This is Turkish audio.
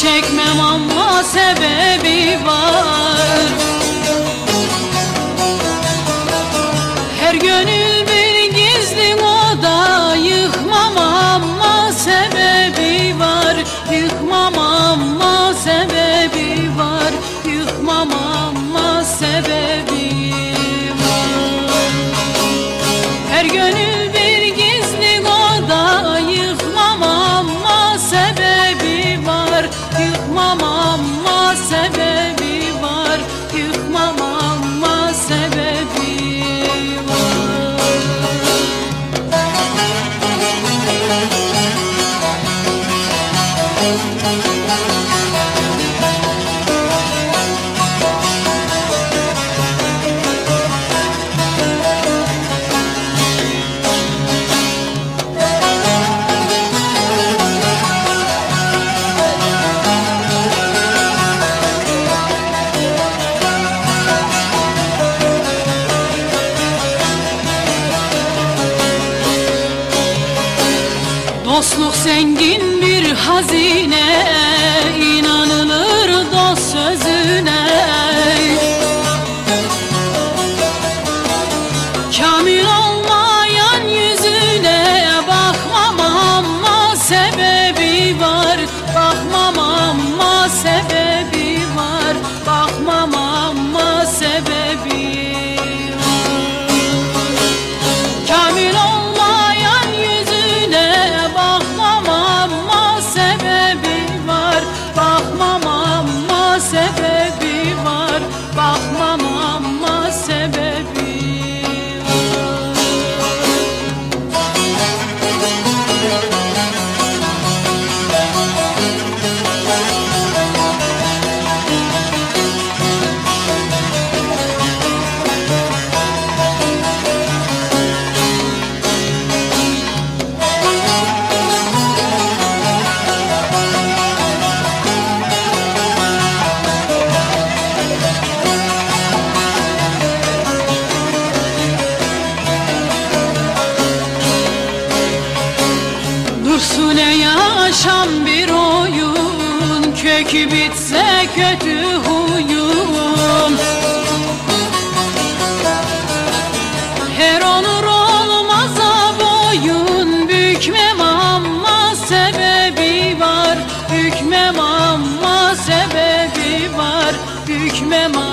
çekmem ama sebebi var. Her gönül bir gizli oda, yıkmam ama sebebi var. Yıkmam ama sebebi var. Yıkmam ama sebebi var. Her gönül bir gizli oda, yıkmam ama sebebi var. Yıkmam ama sebebi var. Yıkmam ama sebebi var. Dostluk zengin bir hazine, inanılır dost sözüne. Kamil olmayan yüzüne bakmam ama sebebi var. Bakmam ama sebebi var. Bakmam ama sebebi var. Kamil olmayan yüzüne bakmam ama sebebi var. Bakmam ama sebebi var. Bakmam ama sebebi var. Dursun yaşam bir oyun, kökü bitse kötü huyum. Her onur olmaza boyun bükmem ama sebebi var. Bükmem ama sebebi var. Bükmem